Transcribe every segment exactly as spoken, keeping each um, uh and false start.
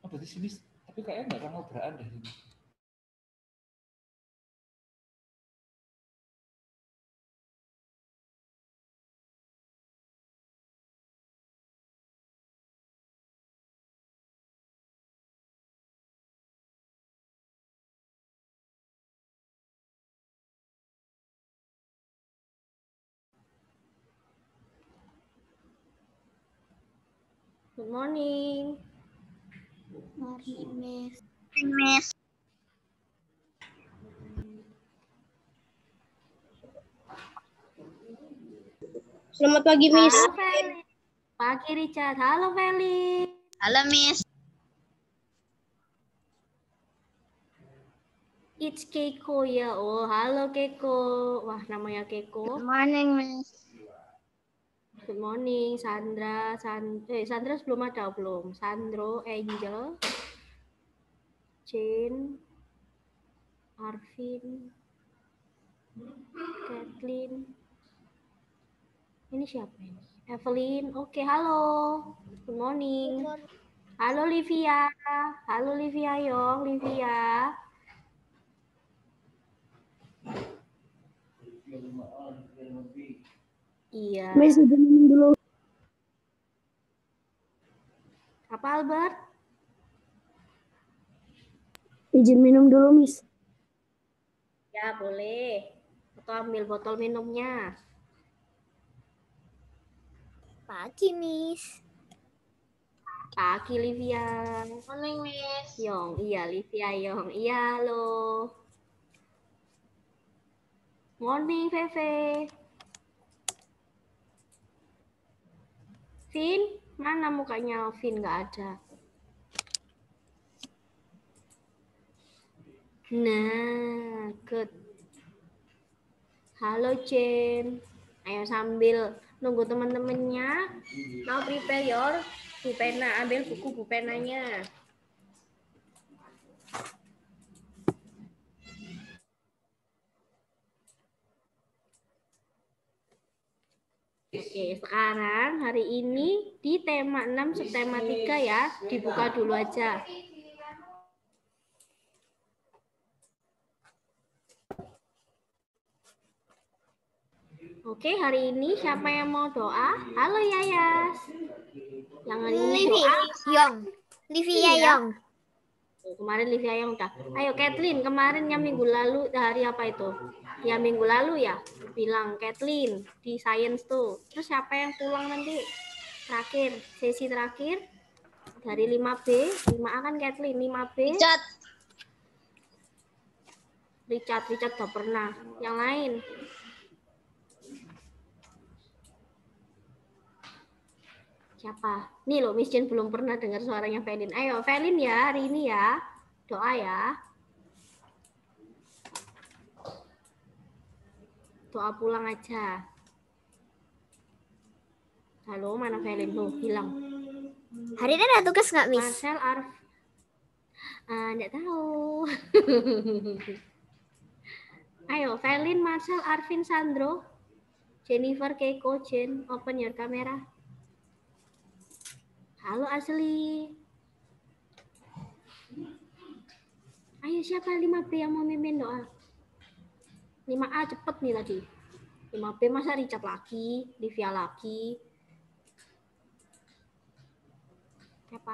Oh, berarti sini, tapi kayaknya nggak ada ngobraan deh ini. Good morning. Morning, Miss. Miss. Selamat pagi, Miss. Halo, Feli. Pagi, Richard. Halo, Feli. Halo, Miss. It's Keiko ya. Oh, halo Keiko. Wah, namanya Keiko. Good morning, Miss. Good morning, Sandra. San eh, Sandra belum ada belum? Sandro, Angel, Jane, Arvin, Kathleen. Ini siapa ini? Evelyn. Oke, halo. Good morning. Halo Livia. Halo Livia Yong, Livia. Iya. Miss, izin minum dulu. Apa Albert? Izin minum dulu, Miss. Ya, boleh. Atau ambil botol minumnya. Pagi, Miss. Pagi Livia. Morning, Miss. Yong, iya Livia Yong. Iya, halo. Morning, Feve. Vin, mana mukanya Vin? Nggak ada. Nah, good. Halo, Jen. Ayo sambil nunggu teman-temannya. Now prepare your bupena. Ambil buku bupenanya. Oke, sekarang hari ini di tema enam subtema tiga ya. Dibuka dulu aja. Oke, hari ini siapa yang mau doa? Halo Yayas. Yang hari ini doa. Yong. Livia Iya. Yong. Oh, kemarin Livia yang udah. Ayo Kathleen, kemarin yang minggu lalu hari apa itu? Ya minggu lalu ya. Bilang Kathleen di Science tuh. Terus siapa yang pulang nanti? Terakhir, sesi terakhir dari lima B, lima A kan Kathleen, lima B. Richard. Richard, Richard udah pernah. Yang lain? Siapa? Nih loh, Miss Jen belum pernah dengar suaranya Felin. Ayo, Felin ya hari ini ya. Doa ya. Doa pulang aja. Halo, mana Felin? Tuh, hilang. Hari ini ada tugas nggak, Miss? Marcel Arf. Ah, nggak tahu. Ayo, Felin, Marcel, Arvin, Sandro, Jennifer, Keiko, Jen, open your camera. Halo Asli. Ayo siapa lima B yang mau mimpin doa? lima A cepet nih tadi. lima B masa Richard lagi, Livia lagi. Siapa?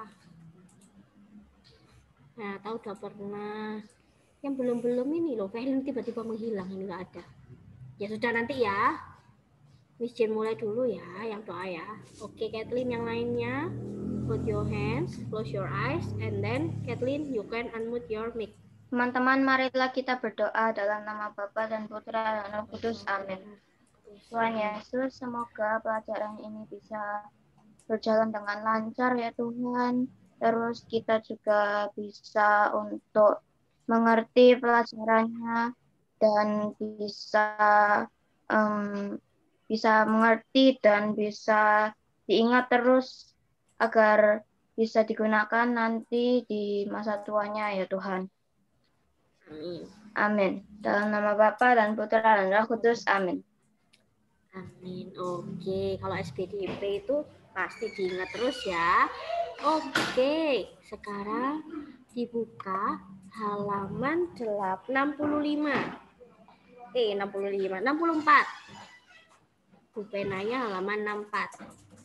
Nah, tahu udah pernah. Yang belum-belum ini loh, Felin tiba-tiba menghilang, ini nggak ada. Ya sudah nanti ya. Miss Jen mulai dulu ya, yang doa ya. Oke, Kathleen yang lainnya. Put your hands, close your eyes, and then Kathleen, you can unmute your mic. Teman-teman, marilah kita berdoa dalam nama Bapa dan Putra dan Roh Kudus. Amin. Tuhan Yesus, semoga pelajaran ini bisa berjalan dengan lancar ya Tuhan. Terus kita juga bisa untuk mengerti pelajarannya dan bisa um, bisa mengerti dan bisa diingat terus agar bisa digunakan nanti di masa tuanya ya Tuhan. Amin. Amin. Dalam nama Bapa dan Putra dan Roh Kudus. Amin. Amin. Oke, kalau S B D P itu pasti diingat terus ya. Oke, sekarang dibuka halaman enam puluh lima. Eh, enam puluh lima, enam puluh empat. Bu penanya halaman enam puluh empat.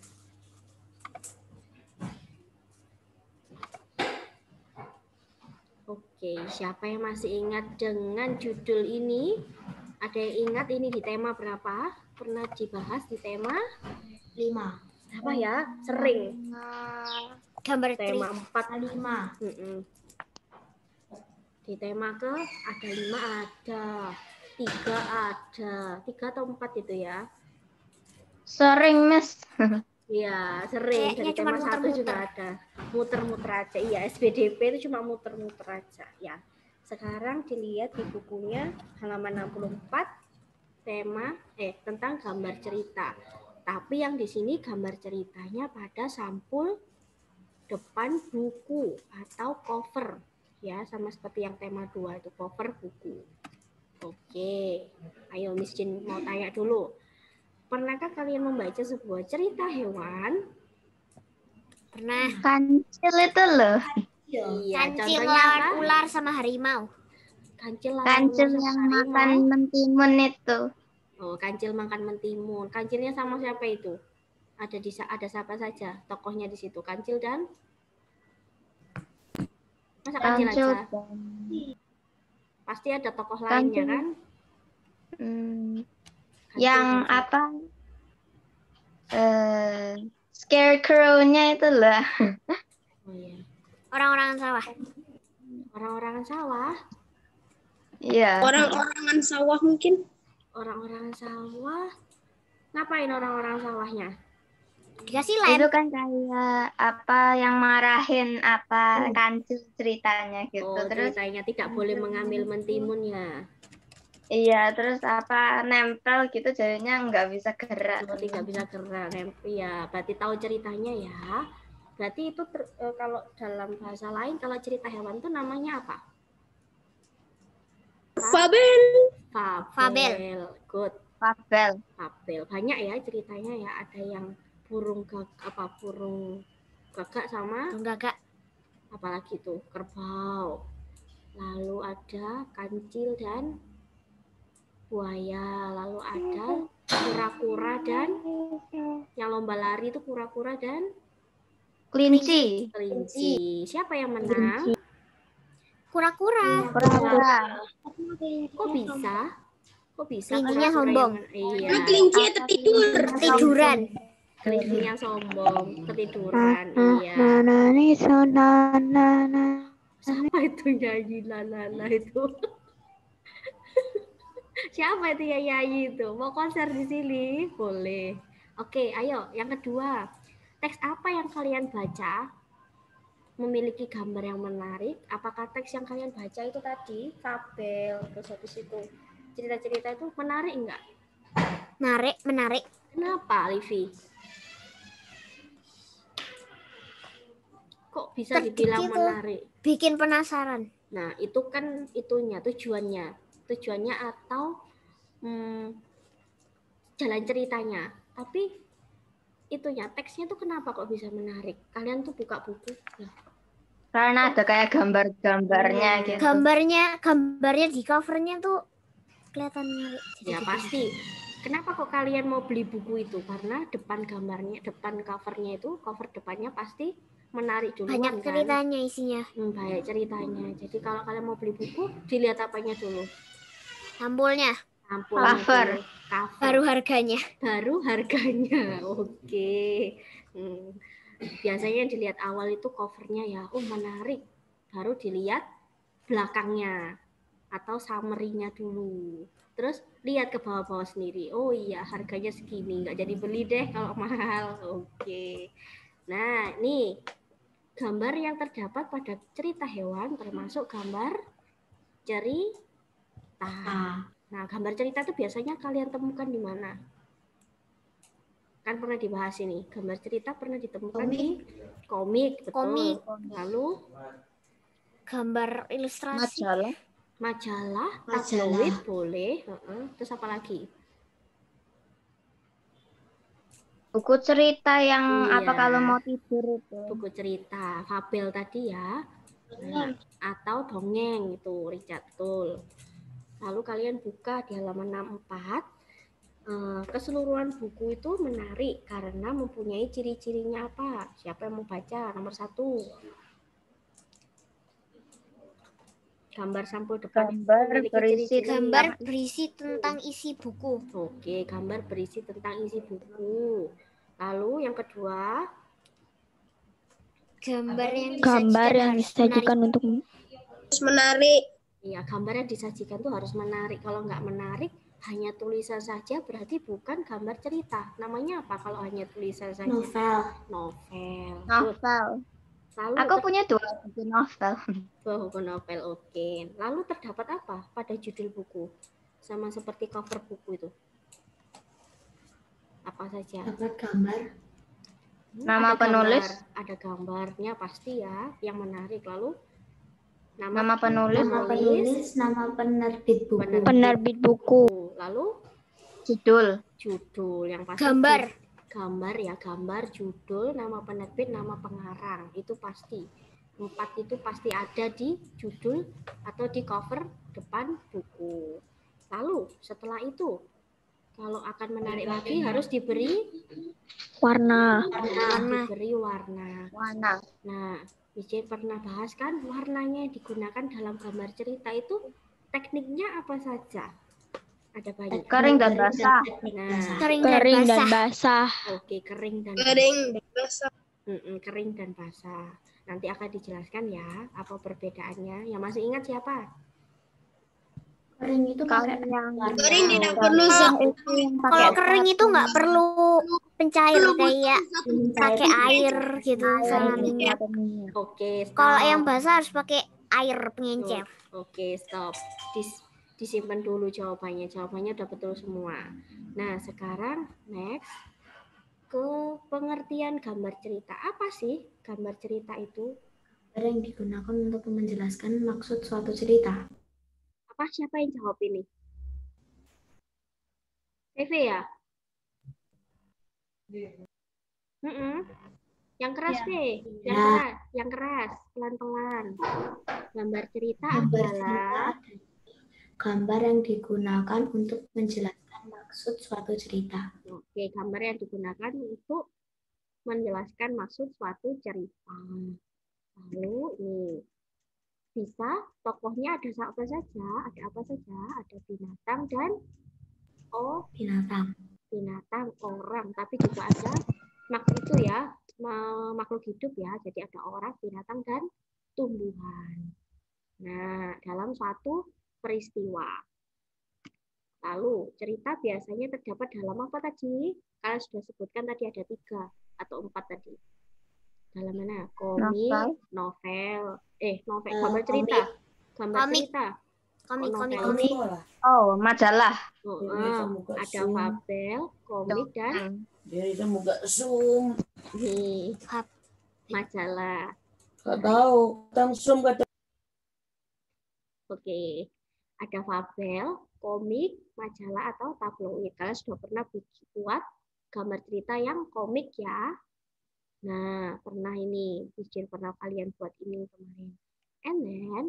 Oke, siapa yang masih ingat dengan judul ini? Ada yang ingat ini di tema berapa? Pernah dibahas di tema lima. apa ya? Sering. Gambar Tema tri. empat. lima. Mm-mm. Di tema ke ada lima ada. Tiga ada. Tiga atau empat itu ya? Sering, Miss. Iya, sering. Kayaknya Dari cuma tema satu muter-muter. juga ada. Muter-muter aja. Iya, S B D P itu cuma muter-muter aja. Ya. Sekarang dilihat di bukunya halaman enam puluh empat tema eh tentang gambar cerita. Tapi yang di sini gambar ceritanya pada sampul depan buku atau cover. Ya, sama seperti yang tema dua itu cover buku. Oke. Ayo Miss Jin mau tanya dulu. Pernahkah kalian membaca sebuah cerita hewan? Pernah. Kancil itu loh. Iya, Kancil contohnya lawan apa? ular sama harimau. Kancil lawan Kancil ular sama yang harimau. makan mentimun itu. Oh, kancil makan mentimun. Kancilnya sama siapa itu? Ada di ada siapa saja tokohnya di situ? Kancil dan masa kancil, Kancil aja? dan Pasti ada tokoh Kancil. lainnya kan? Hmm, Kancil yang dan siapa? apa? Eh, scarecrow-nya itu lah. Oh iya. Orang-orangan sawah. Orang-orangan sawah. Iya. Orang-orangan sawah mungkin. Orang-orangan sawah. Ngapain orang-orang sawahnya? Dikasih lem. Itu kan kayak apa yang marahin apa kancil ceritanya gitu. Oh, Terus ceritanya tidak boleh mengambil mentimun ya. iya, terus apa nempel gitu jadinya nggak bisa gerak. Oh, tidak bisa gerak. Ya, berarti tahu ceritanya ya. Berarti itu ter- eh, kalau dalam bahasa lain kalau cerita hewan itu namanya apa? Fabel. Fabel. Fabel. Good. Fabel. Fabel. Banyak ya ceritanya ya. Ada yang burung gag apa burung gagak sama Enggak, apalagi tuh kerbau. Lalu ada kancil dan buaya. Lalu ada kura-kura dan yang lomba lari itu kura-kura dan Kelinci. kelinci. Siapa yang menang? kura-kura. Kura-kura. Kok bisa? Kok bisa? Kelincinya kura-kura sombong. yang- Iya. Karena kelinci tertidur. Tiduran. Kelincinya sombong, ketiduran. Iya. Siapa itu nyanyi lalala itu? Siapa itu yang nyanyi itu? Mau konser di sini? Boleh. Oke, ayo. Yang kedua. Teks apa yang kalian baca memiliki gambar yang menarik? Apakah teks yang kalian baca itu tadi fabel terus habis itu cerita-cerita itu menarik enggak? Menarik, menarik. Kenapa, Livi? Kok bisa Terdik dibilang itu. menarik? Bikin penasaran. Nah, itu kan itunya, tujuannya. Tujuannya atau hmm, jalan ceritanya. Tapi itunya, teksnya tuh kenapa kok bisa menarik? Kalian tuh buka buku. Nah, Karena ada kayak gambar-gambarnya Iya. gitu. Gambarnya, gambarnya di covernya tuh kelihatan menarik. ya pasti. Kenapa kok kalian mau beli buku itu? Karena depan gambarnya, depan covernya itu, cover depannya pasti menarik duluan Banyak kan? ceritanya isinya. Hmm, banyak ceritanya. Jadi kalau kalian mau beli buku, dilihat apanya dulu? Sampulnya, Sampulnya Cover. dulu. Cover. baru harganya. Baru harganya. Oke. Hmm. Biasanya yang dilihat awal itu covernya ya, oh menarik. Baru dilihat belakangnya atau summary-nya dulu. Terus lihat ke bawah-bawah sendiri. Oh iya, harganya segini. Nggak jadi beli deh kalau mahal. Oke. Nah, nih gambar yang terdapat pada cerita hewan termasuk gambar cerita. Nah, gambar cerita itu biasanya kalian temukan di mana? Kan pernah dibahas ini. Gambar cerita pernah ditemukan di komik, betul. Komik. Lalu Gambar ilustrasi. Majalah. majalah, Majalah. tabloid boleh. Heeh. Terus apa lagi? Buku cerita yang apa Iya. kalau mau tidur itu. Buku cerita, fabel tadi ya. Nah, atau dongeng itu, Richard Toll. Lalu kalian buka di halaman enam puluh empat. Eh, keseluruhan buku itu menarik karena mempunyai ciri-cirinya apa? Siapa yang mau baca? Nomor satu. Gambar sampul depan itu Gambar memiliki berisi ciri-ciri. Gambar berisi tentang isi buku. Oke, gambar berisi tentang isi buku. Lalu yang kedua, Gambar yang Gambar disajikan yang harus disajikan menarik. untuk Terus menarik. ya gambar yang disajikan tuh harus menarik. Kalau nggak menarik, hanya tulisan saja berarti bukan gambar cerita. Namanya apa kalau hanya tulisan saja? Novel. Novel. Good. novel. Lalu Aku ter- punya dua buku novel. oh, buku novel, oke. Lalu terdapat apa pada judul buku? Sama seperti cover buku itu. Apa saja? Dapat gambar. Hmm, Nama ada penulis? gambar, ada gambarnya pasti ya, yang menarik. Lalu nama, Nama penulis? Nama penulis, nama penerbit buku. Penerbit. penerbit buku. Lalu Judul. judul yang pasti Gambar. ju- gambar ya, gambar, judul, nama penerbit, nama pengarang, itu pasti. Empat itu pasti ada di judul atau di cover depan buku. Lalu setelah itu, kalau akan menarik lagi harus diberi Warna. warna, diberi warna. Warna. Nah, Mijen pernah bahas kan warnanya yang digunakan dalam gambar cerita itu tekniknya apa saja? Ada banyak. Kering dan basah. Nah, Kering dan Kering dan basah. basah. oke, kering dan Kering dan basah. Mm-mm, kering dan basah. Nanti akan dijelaskan ya apa perbedaannya. Yang masih ingat siapa? Kering itu Kalau pakai yang Kering tidak perlu Kalau- zat. itu yang pakai Kalau kering itu nggak perlu pencair kayak pakai air gitu sama minyak. Oke, stop. Kalau yang basah harus pakai air pengencer. Oke, stop. Dis- disimpan dulu jawabannya. Jawabannya udah betul semua. Nah, sekarang next ke pengertian gambar cerita. Apa sih gambar cerita itu? gambar yang digunakan untuk menjelaskan maksud suatu cerita. Apa siapa yang jawab ini? T V ya? Mm-mm. Yang keras deh, yang Ya. keras, yang keras, pelan-pelan. Gambar cerita Gambar adalah cerita gambar yang digunakan untuk menjelaskan maksud suatu cerita. oke, gambar yang digunakan untuk menjelaskan maksud suatu cerita. Lalu ini bisa tokohnya ada apa saja, ada apa saja, ada binatang dan oh Binatang. binatang, orang, tapi juga ada makhluk itu ya, ma- makhluk hidup ya. Jadi ada orang, binatang dan tumbuhan. Nah, dalam suatu peristiwa. Lalu cerita biasanya terdapat dalam apa tadi? Kalian sudah sebutkan tadi ada tiga atau empat tadi. Dalam mana? Komik, Novel. novel, eh novel, Eh, gambar cerita, gambar Komik. cerita. Komik, Oh, komik, novel. komik. Oh, majalah. Oh, Ini ah, kamu gak ada zoom. fabel, komik dan Hmm. Jadi kamu gak zoom. nih Fab- majalah. Gak tahu. Tang zoom kata. Oke, ada fabel, komik, majalah atau tabloid. Kalian sudah pernah bikin buat gambar cerita yang komik ya? Nah, pernah ini, Bikin pernah kalian buat ini kemarin. And then,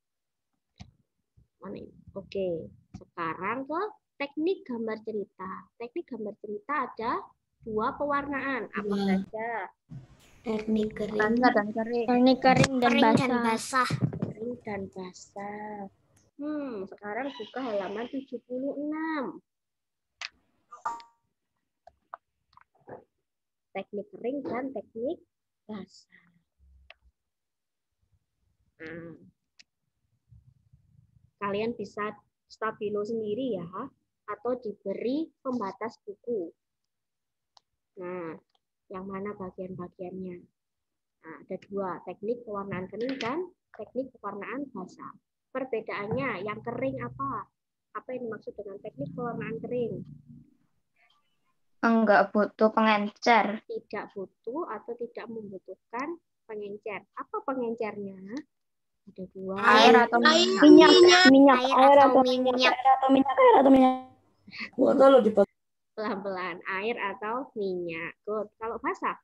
mana ini? Oke, sekarang ke teknik gambar cerita. Teknik gambar cerita ada dua pewarnaan. Apa Dua. saja? Teknik kering. Basah dan kering. Ini kering dan Kering dan basah. basah. Kering dan basah. Hmm, sekarang buka halaman tujuh puluh enam. Teknik kering dan teknik basah. Nah, kalian bisa stabilo sendiri ya, atau diberi pembatas buku. Nah, yang mana bagian-bagiannya? Nah, ada dua, teknik pewarnaan kering dan teknik pewarnaan basah. Perbedaannya, yang kering apa? Apa yang dimaksud dengan teknik pewarnaan kering? Enggak butuh pengencer. Tidak butuh atau tidak membutuhkan pengencer. Apa pengencernya? Ada dua. Air atau Air, minyak. Minyak, minyak Air air atau atau minyak minyak. air atau minyak air atau minyak. Gua kalau dipakai Pelan-pelan, air atau minyak. Good. Kalau basah?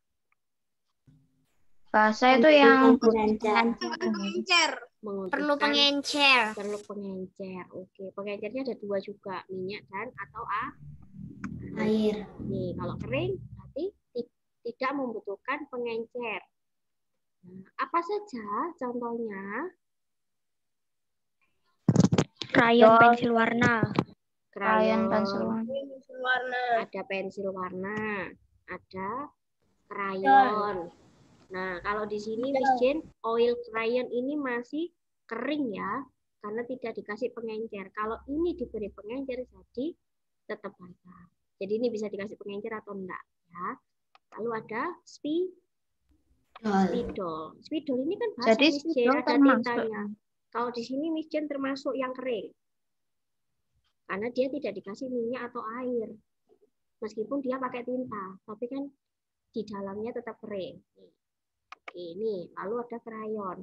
Basah itu yang pengencer. Pengencer. Perlu Menguntungkan, pengencer. perlu pengencer. Oke, pengencernya ada dua juga, minyak dan atau a. Air. Nih, kalau kering berarti ti- tidak membutuhkan pengencer. Nah, apa saja contohnya? Krayon, Dol. pensil warna. Krayon, pensil Krayon, warna. Warna. ada pensil warna, ada krayon. Nah, kalau di sini Miss Jane, oil crayon ini masih kering ya, karena tidak dikasih pengencer. Kalau ini diberi pengencer jadi tetap basah. Jadi ini bisa dikasih pengencer atau enggak ya. Lalu ada spi Dol. spidol. Spidol ini kan basah Jadi Miss Jane, spidol ada termasuk. tintanya. Kalau di sini Miss Jane termasuk yang kering. Karena dia tidak dikasih minyak atau air. Meskipun dia pakai tinta, tapi kan di dalamnya tetap kering. Nih. Oke, nih, lalu ada krayon.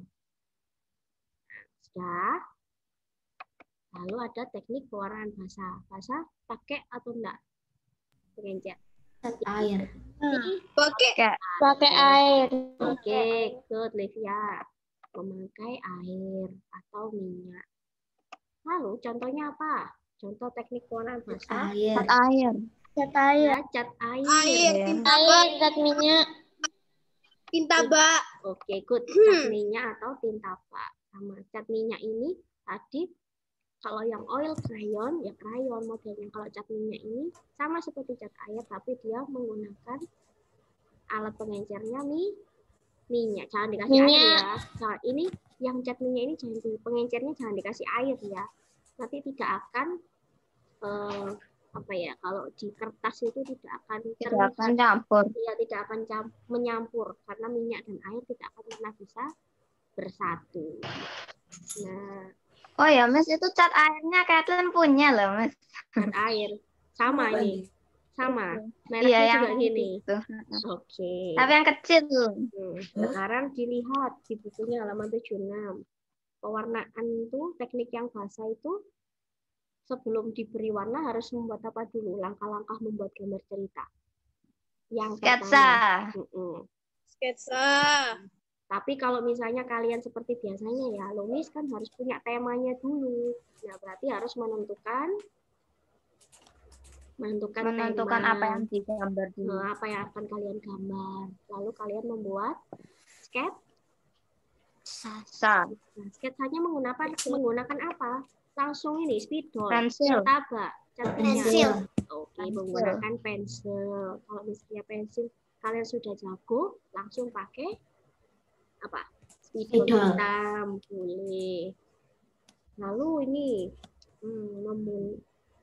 Sudah. Lalu ada teknik pewarnaan basah. Basah pakai atau enggak? Pengencer. Cat air. Pakai Pakai air. Oke, good, Livia. Memakai air atau minyak. Lalu contohnya apa? Contoh teknik pewarnaan basah. Air. Cat air. Cat air. Ya, cat air. air, tinta bak, Air, cat minyak. tinta bak. Oke, good. Cat minyak atau tinta bak. Sama cat minyak ini tadi kalau yang oil crayon ya crayon modelnya. Kalau cat minyak ini sama seperti cat air tapi dia menggunakan alat pengencernya nih minyak. Jangan dikasih Minyak. air ya. Nah, ini yang cat minyak ini jangan di, pengencernya jangan dikasih air ya. Nanti tidak akan eh, apa ya? Kalau di kertas itu tidak akan Tidak terlihat. akan campur. Iya, tidak akan cam- menyampur karena minyak dan air tidak akan pernah bisa bersatu. Nah, Oh ya, Miss, itu cat airnya Kathleen punya loh, Miss. cat air sama Apa ini, sama. Iya, Mereknya yang juga gini. itu. Oke. Tapi yang kecil. Hmm, Sekarang dilihat di bukunya halaman tujuh puluh enam. Pewarnaan itu, teknik yang basah itu sebelum diberi warna harus membuat apa dulu? Langkah-langkah membuat gambar cerita. Yang Sketsa. pertama. Mm-mm. Sketsa. Tapi kalau misalnya kalian seperti biasanya ya, Lumis kan harus punya temanya dulu. Nah, berarti harus menentukan menentukan, Menentukan tema, apa yang digambar dulu. nah, apa yang akan kalian gambar. Lalu kalian membuat sketsa. Sa. Nah, sketsanya menggunakan menggunakan apa? Langsung ini spidol, Pensil. tabak, cat Pensil. minyak. Oke, menggunakan pensil. Kalau misalnya pensil kalian sudah jago, langsung pakai apa? Spidol Spidol. hitam, boleh. Lalu ini hmm, mem-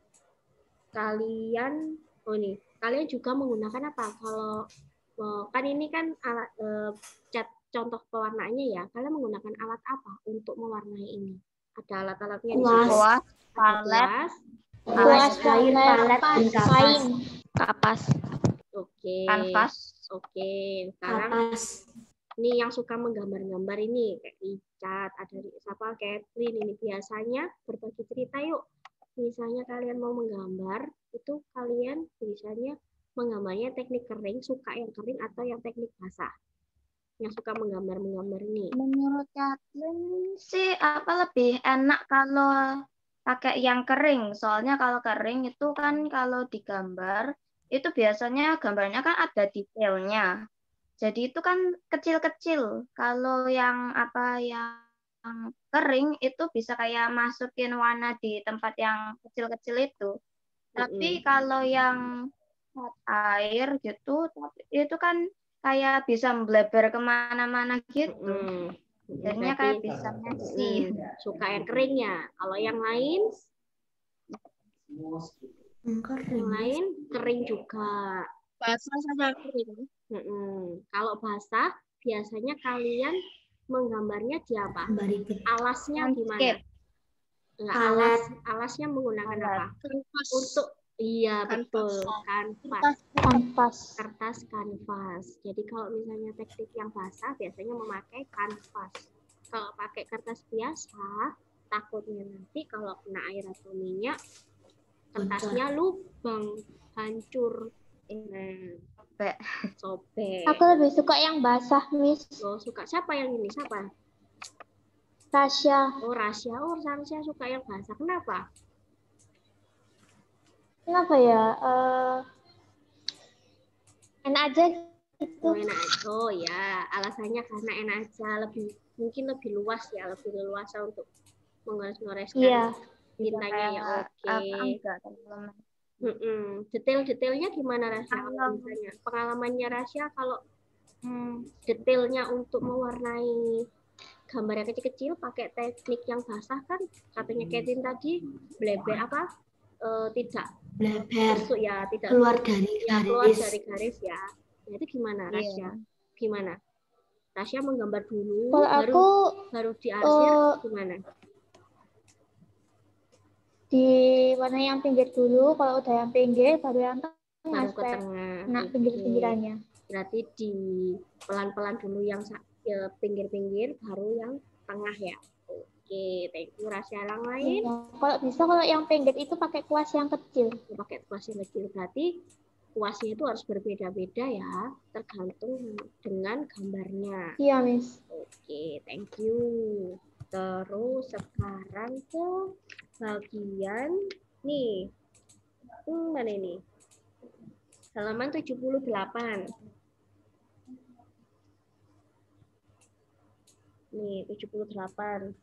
kalian, oh ini, kalian juga menggunakan apa? Kalau oh, kan ini kan alat eh, cat contoh pewarnaannya ya. Kalian menggunakan alat apa untuk mewarnai ini? Ada alat-alatnya di Kuas. situ. Kuas, Ada palet, kuas. Kuas, Kain, palet, dan kapas. kain. Kapas. Oke. kanvas. Oke. Sekarang Kapas. ini yang suka menggambar-gambar ini kayak Richard, ada siapa Catherine ini biasanya berbagi cerita yuk. Misalnya kalian mau menggambar, itu kalian biasanya menggambarnya teknik kering, suka yang kering atau yang teknik basah? Yang suka menggambar-menggambar ini. Menurut Kathleen sih apa lebih enak kalau pakai yang kering. Soalnya kalau kering itu kan kalau digambar itu biasanya gambarnya kan ada detailnya. Jadi itu kan kecil-kecil. Kalau yang apa yang kering itu bisa kayak masukin warna di tempat yang kecil-kecil itu. Tapi Mm-mm. kalau yang cat air gitu, tapi itu kan kayak bisa mbleber kemana-mana gitu. Mm-mm. Jadinya kayak bisa messy. Mm, suka yang keringnya. Kalau yang lain, Hmm, yang kering. lain kering juga. Basah sama kering. Mm-mm. Kalau basah, biasanya kalian menggambarnya di apa? Gambar itu. Alasnya gimana? Landscape. Enggak, Alat. alas, alasnya menggunakan Alat. apa? Kanvas. Untuk iya Kanvas. betul, kanvas, Kanvas. kertas kanvas. Jadi kalau misalnya teknik yang basah biasanya memakai kanvas. Kalau pakai kertas biasa, takutnya nanti kalau kena air atau minyak kertasnya lubang, hancur, eh, Sobek. sobek. Aku lebih suka yang basah, Miss. Oh, suka siapa yang ini? Siapa? Tasya. Oh, Rasya. Oh, Rasya suka yang basah. Kenapa? Kenapa ya? Eh, enak aja gitu. Oh, enak. Oh ya, alasannya karena enak aja, lebih mungkin lebih luas ya, lebih leluasa untuk mengores-ngoreskan Iya. tintanya ya. Oke. Apa enggak teman-teman? Mm-mm. Detail-detailnya gimana Rasya? Kalau Kalau- misalnya pengalamannya Rasya kalau hmm, detailnya untuk mewarnai gambar yang kecil-kecil pakai teknik yang basah kan katanya Katin tadi bleber apa eh, tidak Bleber. masuk ya, tidak Keluar dari ya keluar garis. dari garis ya. Nah, itu gimana Rasya? Iya. Gimana? Rasya menggambar dulu Kalau baru aku baru diarsir eh, gimana? di mana yang pinggir dulu, kalau udah yang pinggir baru yang tengah Baru ke supaya tengah. kena Oke. pinggir-pinggirannya. Berarti di pelan-pelan dulu yang sa- ya, pinggir-pinggir baru yang tengah ya. Oke, thank you Rasya. Yang lain Iya. Kalau bisa kalau yang pinggir itu pakai kuas yang kecil. pakai kuas yang kecil, berarti kuasnya itu harus berbeda-beda ya, tergantung dengan gambarnya. Iya, Miss. Oke, thank you. Terus sekarang ke bagian nih. Hmm, mana ini? Halaman tujuh puluh delapan. Nih, tujuh puluh delapan.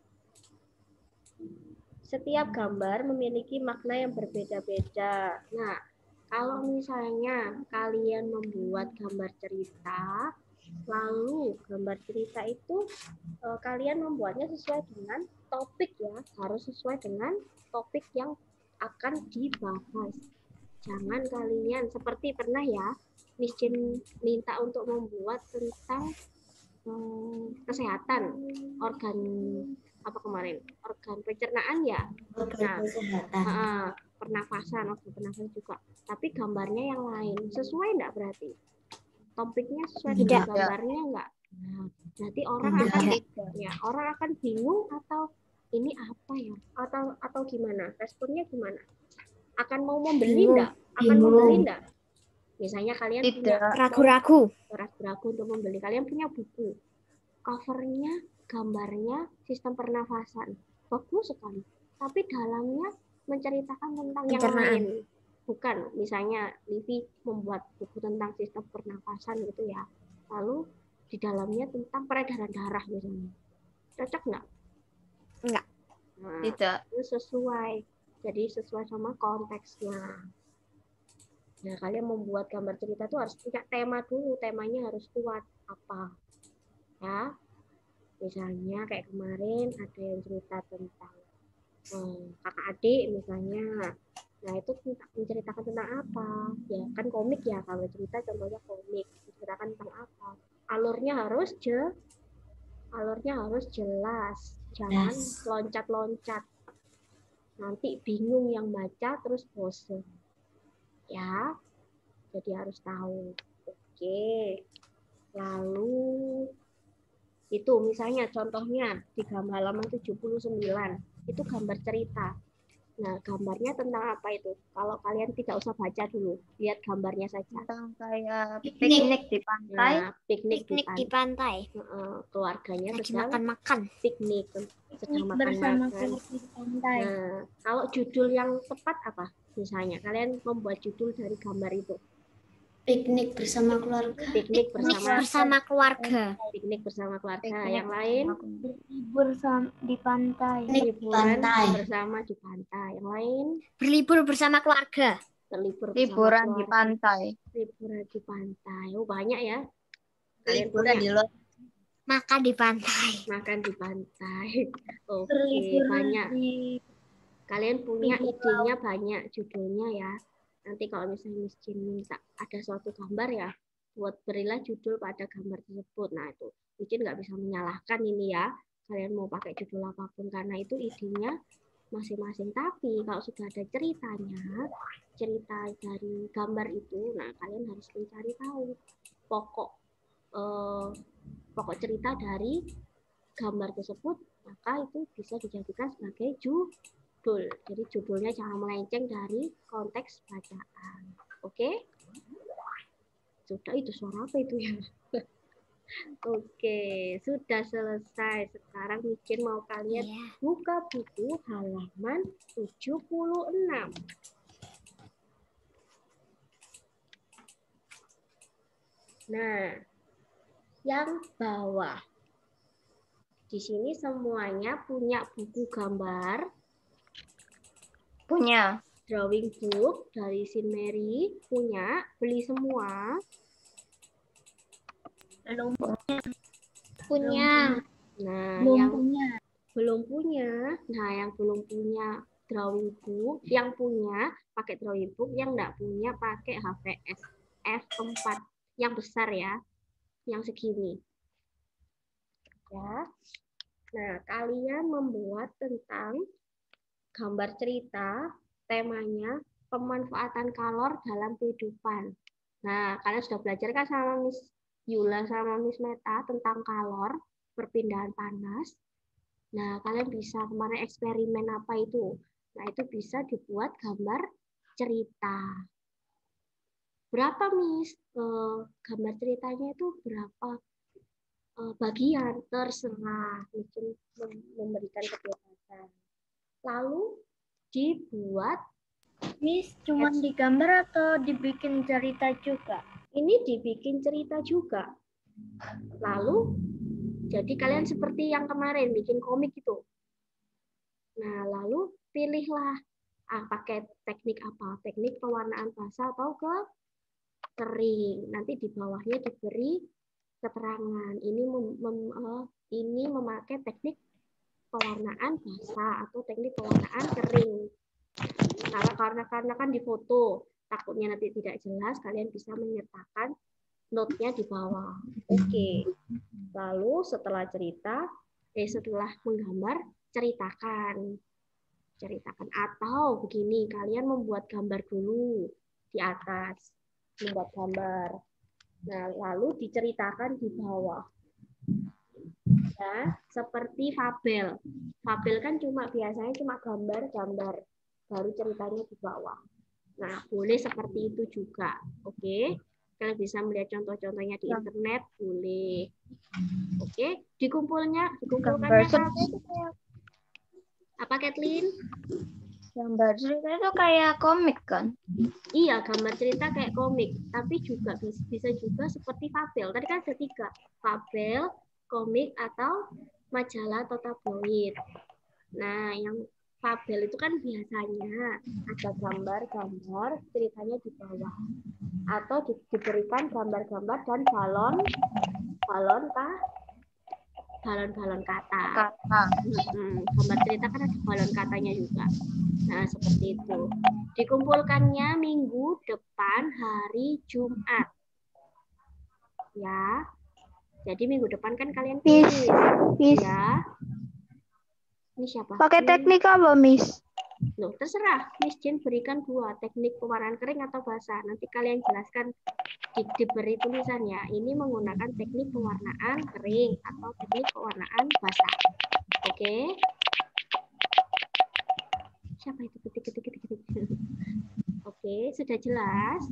Setiap gambar memiliki makna yang berbeda-beda. Nah, kalau misalnya kalian membuat gambar cerita, lalu gambar cerita itu eh, kalian membuatnya sesuai dengan topik ya, harus sesuai dengan topik yang akan dibahas. Jangan kalian seperti pernah ya, Miss Jin minta untuk membuat tentang hmm, kesehatan organ apa kemarin organ pencernaan ya. Nah, Kesehatan. uh, pernafasan, organ pernafasan juga. Tapi gambarnya yang lain. Sesuai enggak berarti? Topiknya sesuai dengan Tidak. gambarnya enggak? Nah, nanti orang Tidak. akan ya, orang akan bingung atau ini apa ya? Atau atau gimana? Responnya gimana? Akan mau membeli Bingung. enggak? Akan Bingung. membeli enggak? Misalnya kalian punya Tidak. Ragu-ragu. ragu-ragu untuk membeli. Kalian punya buku. Covernya, gambarnya, sistem pernafasan. Bagus sekali. Tapi dalamnya menceritakan tentang yang Pencernaan. lain. Bukan, misalnya Livi membuat buku tentang sistem pernafasan gitu ya. Lalu di dalamnya tentang peredaran darah misalnya. Cocok nggak? Nggak. Nah, Tidak. itu sesuai. Jadi sesuai sama konteksnya. Nah, kalian membuat gambar cerita itu harus punya tema dulu. Temanya harus kuat. Apa? Ya. Misalnya kayak kemarin ada yang cerita tentang hmm, kakak adik misalnya. Nah, itu menceritakan tentang apa? Ya, kan komik ya. Kalau cerita contohnya komik. Menceritakan tentang apa? Alurnya harus je alurnya harus jelas. Jangan Jelas. loncat-loncat. Nanti bingung yang baca terus bosen. Ya. Jadi harus tahu. Oke. Lalu itu misalnya contohnya di gambar halaman tujuh puluh sembilan. Itu gambar cerita. Nah, gambarnya tentang apa itu? Kalau kalian tidak usah baca dulu, lihat gambarnya saja. Tentang kayak Piknik. piknik di pantai. Nah, piknik, Piknik di di pantai. pantai. Heeh, keluarganya Lagi sedang makan-makan. piknik, sedang bersama makan-makan. keluarga di pantai. Nah, kalau judul yang tepat apa? Misalnya, kalian membuat judul dari gambar itu. Piknik bersama keluarga. Piknik Piknik bersama bersama keluarga. piknik bersama keluarga. Piknik Yang lain, Libur di pantai. Piknik di liburan pantai. bersama di pantai. Yang lain, Berlibur bersama keluarga. berlibur bersama Liburan di keluarga. pantai. Liburan di pantai. Oh, banyak ya. Kalian Liburan punya di luar. Makan di pantai. makan di pantai. Oke, Berlibur banyak. di Kalian punya Pinggir idenya banyak judulnya ya. Nanti kalau misalnya Miss Jin minta ada suatu gambar ya, buat berilah judul pada gambar tersebut. Nah itu, Miss Jin nggak bisa menyalahkan ini ya. Kalian mau pakai judul apapun karena itu idenya masing-masing. Tapi kalau sudah ada ceritanya, cerita dari gambar itu, nah kalian harus mencari tahu pokok eh, pokok cerita dari gambar tersebut, maka itu bisa dijadikan sebagai ju- judul. Jadi judulnya jangan melenceng dari konteks bacaan. Oke? Sudah, itu suara apa itu ya? Oke, sudah selesai. Sekarang mungkin mau kalian Iya. buka buku halaman tujuh puluh enam. Nah, yang bawah. Di sini semuanya punya buku gambar, Punya. drawing book dari Sin Mary, punya, beli semua. Belum Punya. Nah, belum yang punya. belum punya, nah yang belum punya drawing book, yang punya pakai drawing book, yang enggak punya pakai H V S F empat yang besar ya, yang segini. Ya. Nah, kalian membuat tentang gambar cerita, temanya pemanfaatan kalor dalam kehidupan. Nah, kalian sudah belajar kan sama Miss Yula sama Miss Meta tentang kalor, perpindahan panas. Nah, kalian bisa kemarin eksperimen apa itu? Nah, itu bisa dibuat gambar cerita. Berapa, Miss? Eh, gambar ceritanya itu berapa eh, bagian? Terserah, mungkin memberikan kebebasan. Lalu dibuat. Miss, cuma digambar atau dibikin cerita juga? Ini dibikin cerita juga. Lalu, jadi kalian seperti yang kemarin bikin komik itu. Nah, lalu pilihlah ah, pakai teknik apa? Teknik pewarnaan basah atau ke kering. Nanti di bawahnya diberi keterangan. Ini mem, mem, uh, ini memakai teknik pewarnaan basah atau teknik pewarnaan kering. Nah, karena karena kan di foto, takutnya nanti tidak jelas, kalian bisa menyertakan note-nya di bawah. Oke. Lalu setelah cerita, eh setelah menggambar, ceritakan. Ceritakan atau begini, kalian membuat gambar dulu di atas. Membuat gambar. Nah, lalu diceritakan di bawah. Ya, seperti fabel. Fabel kan cuma biasanya cuma gambar-gambar, baru ceritanya di bawah. Nah, boleh seperti itu juga. Oke. Kalian bisa melihat contoh-contohnya di internet, boleh. Oke, dikumpulnya, dikumpulkannya apa? Apa, Kathleen? Gambar cerita itu kayak komik kan? Iya, gambar cerita kayak komik, tapi juga bisa juga seperti fabel. Tadi kan ada tiga, fabel, komik, atau majalah atau tabloid. Nah, yang fabel itu kan biasanya ada gambar-gambar, ceritanya di bawah. Atau di, diberikan gambar-gambar dan balon, balon kah? Balon-balon kata. Kata. Hmm, gambar cerita kan ada balon katanya juga. Nah, seperti itu. Dikumpulkannya minggu depan hari Jumat. Ya. Jadi minggu depan kan kalian tulis. Miss. Ya. Ini siapa? Pakai Ini. teknik apa, Miss? Loh, terserah. Miss Jen berikan dua, teknik pewarnaan kering atau basah. Nanti kalian jelaskan di, diberi tulisannya. Ini menggunakan teknik pewarnaan kering atau teknik pewarnaan basah. Oke. Siapa itu? Ketik, ketik, ketik, ketik. Oke, sudah jelas?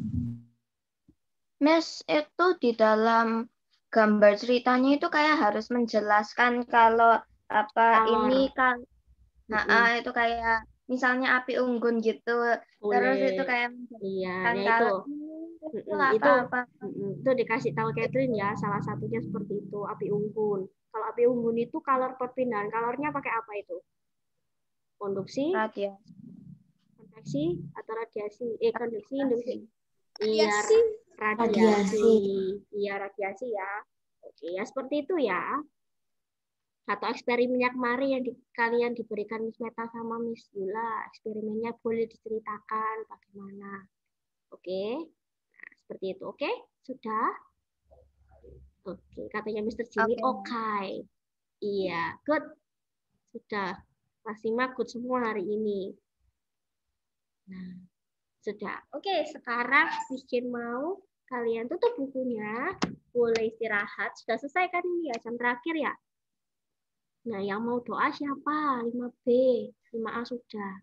Miss, itu di dalam gambar ceritanya itu kayak harus menjelaskan kalau apa Kalor. ini kan, nah Mm-mm. itu kayak misalnya api unggun gitu, Boleh. terus itu kayak Iya, menjelaskan ya kalau itu. itu Mm-mm, apa itu apa. mm-mm, itu dikasih tahu Catherine ya, salah satunya seperti itu, api unggun. Kalau api unggun itu kalor perpindahan, kalornya pakai apa itu? Konduksi, Radiasi. konveksi atau radiasi? Eh, konduksi, induksi. Iya, Radiasi. radiasi. Iya, radiasi ya. Oke, ya seperti itu ya. Atau eksperimennya kemarin yang di, kalian diberikan Miss Meta sama Miss Yula, eksperimennya boleh diceritakan bagaimana. Oke, nah, seperti itu. Oke, sudah. Oke, katanya Mister Jimmy, oke. Okay. Iya, good. Sudah. Masih good semua hari ini. Nah, sudah. Oke, sekarang Miss Jin mau kalian tutup bukunya. Boleh istirahat. Sudah selesai kan ini ya, jam terakhir ya? Nah, yang mau doa siapa? lima B, lima A sudah.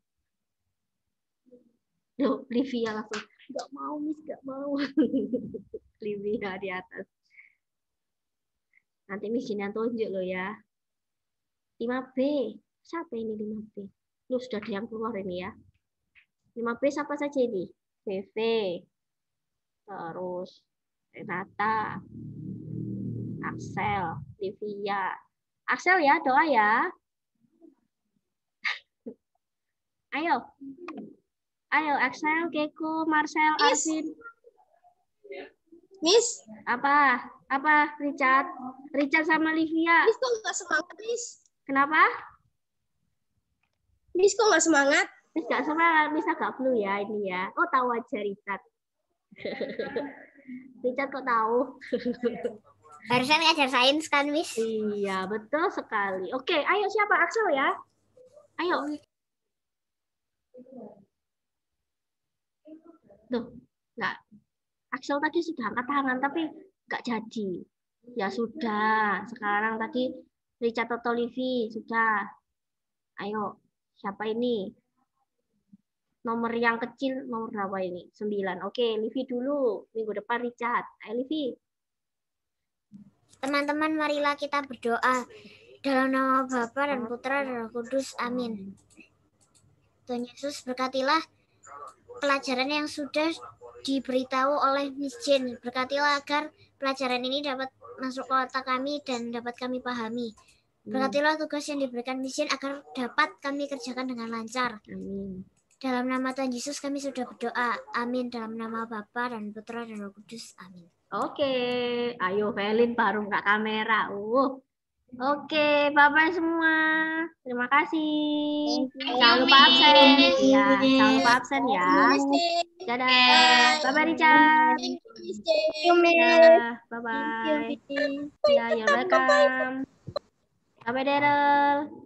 Loh, Livia langsung, nggak mau, Miss, nggak mau. Livia di atas. Nanti Miss Jin yang tunjuk loh ya. lima B, siapa ini lima B? Loh, sudah ada yang keluar ini ya. lima B siapa saja ini? V V, terus Renata, Axel, Livia. Axel ya, doa ya. Ayo. Ayo, Axel, Keko, Marcel, Arvin. Miss, Apa? Apa, Richard? Richard sama Livia. Miss kok nggak semangat, Miss? Kenapa? Miss kok nggak semangat? Miss gak semangat, Miss agak flu ya ini ya. Oh, tahu aja Richard. Richard kok tahu? Barusan ngajar sains kan, Miss? Iya, betul sekali. Oke, ayo siapa? Axel ya? Ayo. Tuh, enggak. Axel tadi sudah angkat tangan, tapi enggak jadi. Ya sudah, sekarang tadi Richard atau Livi, sudah. Ayo, siapa ini? Nomor yang kecil, nomor berapa ini? sembilan. Oke, Livi dulu. Minggu depan Richard. Ayo, Livi. Teman-teman, marilah kita berdoa. Dalam nama Bapa dan Putra dan Roh Kudus. Amin. Tuhan Yesus, berkatilah pelajaran yang sudah diberitahu oleh Miss Jin. Berkatilah agar pelajaran ini dapat masuk ke otak kami dan dapat kami pahami. Berkatilah tugas yang diberikan Miss Jin agar dapat kami kerjakan dengan lancar. Amin. Dalam nama Tuhan Yesus kami sudah berdoa. Amin. Dalam nama Bapa dan Putra dan Roh Kudus. Amin. Oke, ayo Velin baru nggak kamera. Uh. Oke, Bapak semua. Terima kasih. Jangan lupa absen. Ya, jangan lupa absen ya. Dadah. Bye-bye Richard. Dadah. Bye-bye. Ya, you're welcome. Bye-bye Daryl.